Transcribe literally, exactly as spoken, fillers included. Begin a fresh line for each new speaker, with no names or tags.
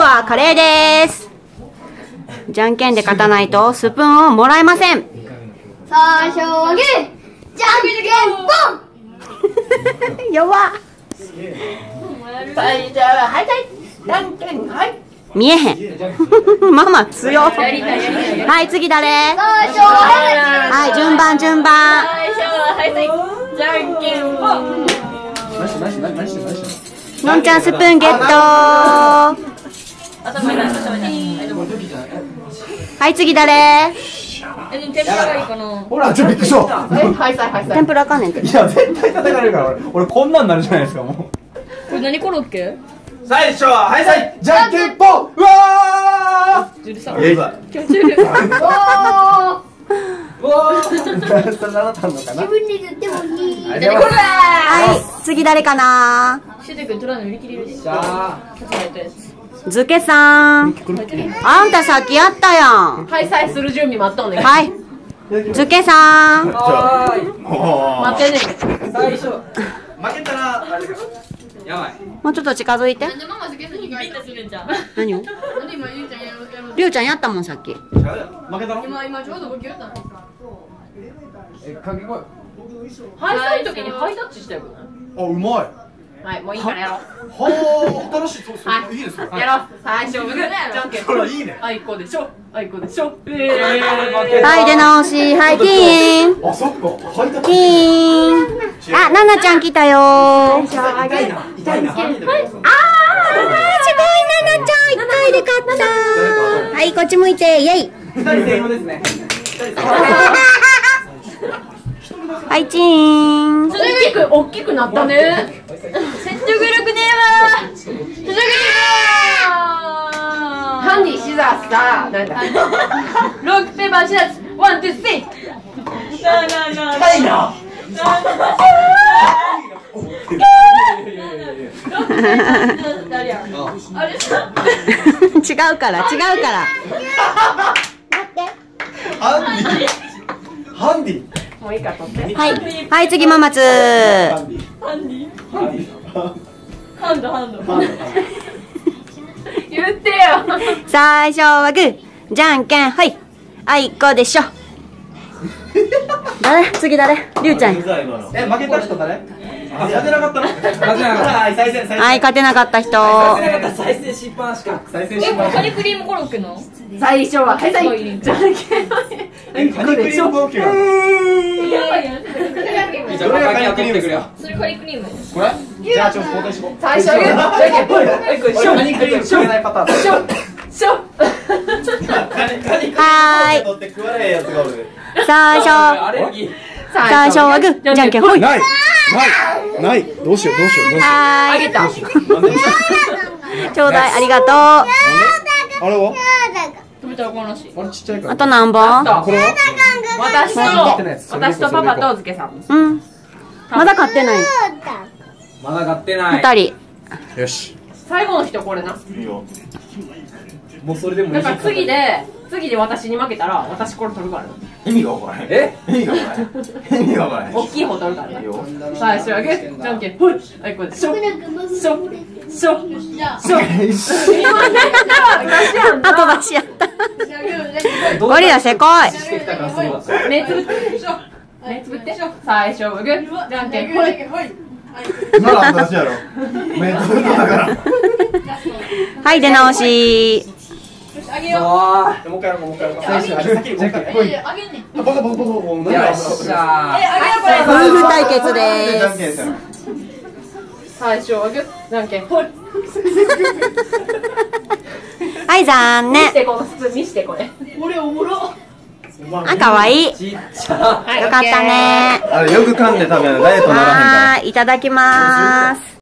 はカレーです。じゃんけんで勝たないとスプーンをもらえません。
最初はグー、じゃんけんぽん。
弱っ。
最初ははいはい、じゃんけんはい。
見えへん。ママ強。はい、次誰？
最初ははい
はい、順番順番。
最初ははいはい、じゃんけんぽん。
のんちゃんスプーンゲット。はい、次誰？
ほら、ちょっとびっくりした。
天ぷらあかんねんて。
いや、絶対叩かれるから俺。俺こんなんなるじゃないですか、もう。
これ何コロッケ？
最初ははいはい、じゃんけんぽん。うわー。
ジュルさん。
えい。
気持ち悪い。
おー。そんなのたんのかな。
自分で言ってもいい。
はい、次誰かな？
シュテ君取らない売り切れるし。
ズケさん。あんたさっきやったやん。
はい、さえする準備待っとんねん。
はい。ズケさん。
はーい。待ってね。最初。
負けたらあれだ。やばい。
もうちょっと近づいて。何を？りゅうちゃんやったもんさっき。
負けたの？
今今ちょうど僕やったの。
え、かけ声。
ハイサイの時にハイタッチしたよね。
あ、うまい。
はい、もういいからやろう。
はあ、新しい、そう、そう、いいですか。
やろう。最初僕じゃんけん。
これいいね。
あいこでしょ。あいこでしょ。ええ。
はい、出直し。はい、ティーン。
あ、そっか。はい、
ティーン。あ、ナナちゃん来たよー。
痛いな。痛いな。
あー、すごい、ナナちゃん一回で勝ったー。はい、こっち向いて、イェイ。
二人専用ですね。
はい、チーン。
大きく大きくなったね。説得力ねえわ。説得力ねえわ。ハンディシザースさ、なんだ。ロックペーパーシザース、ワンツースリー。なあなあなあ。
痛いな。
違うから、違うから。
ハンディ。ハンディ。
もういいから取って。
はい、はい、次ママツー。
ハンディ。ハンディ。
ハンドハンド。言ってよ。
最初はグー、じゃんけん、はい。あいこでしょ。誰？次誰？りゅうちゃん。
え、負けた人誰？あ、勝てなかったの？勝てなかった。はい、再生、再生。
はい、勝てなかった人。
再生失敗しか。再生失
え、
敗。
カニクリームコロッケの？
最初ははいはい、
じゃんけん。
え、カニクリームコロッケなの？
そ
どれがカニクリームですか？
それカニクリーム。
これ？じゃあちょっと交代しよう。
最初はグー、じゃんけんぽん。
俺カニクリーム食えないパターン。
しょしょ。
カニカニクリーム取って食わないやつがおる。
最初、最初はグー、じゃんけんほい。
ない。ない。ない。どうしようどうしようどうしよう。
はーい。
あげた。
ちょうだい、ありがとう。
あれは？
食べたらこの話。
あれちっちゃいから。
あと何本？
これは？
私と私とパパとズケさん。
うん。まだ買ってない。
まだ買ってない。
二人。
よし。
最後の人これな。
いいよ。もうそれでもいい。
だから次で次で私に負けたら私これ取るから。
意味がわからへん。え？意味がわからへん。意味がわからへん。
大きい方取るからね。
いいよ。
最初はグー、じゃんけんほい。あいこでしょしょしょしょ。
後出しやった。ゴリラせこい。
目つぶって。目つぶって。最初はグー、じゃんけんほい。
今の私やろ。目つぶっただから。
はい、出直し。
あげよう。
もう一回やろう、もう一回やろう。最初はグー、じゃんけんほい。
あげんねん。
バカバカバカバカ。よっしゃー。
え、あげようこれ。
夫婦対決で
じゃん
す。
けんしたの。
最初はグー、じゃんけんほい。
はい、残念
見し。てこのスプーン見してこれ。俺おもろ。
あ、かわいい。よ
ちっちゃ。
かったね。
あれよく噛んで食べるダイエットならへんから。
はーい、いただきます。